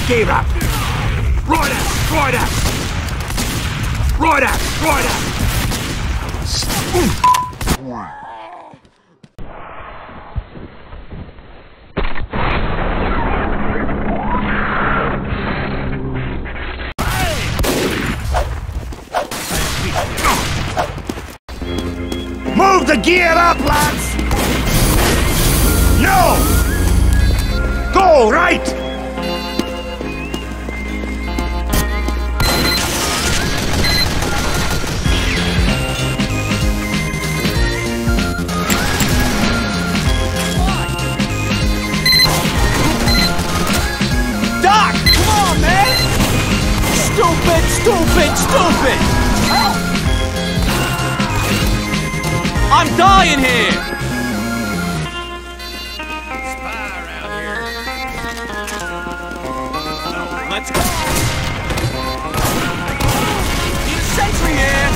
gave up. Right out, right out. Right out, right out. Move the gear up, lads! No! Go right! Doc! Come on, man! Stupid, stupid, stupid! I'm dying here! Spy around here. Let's go! Need a sentry here!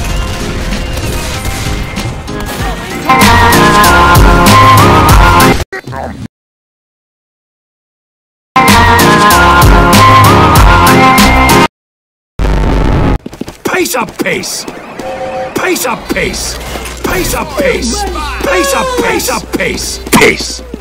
Pace up, pace! Pace up, pace! Pace up, pace! Pace up, pace up, pace! Pace!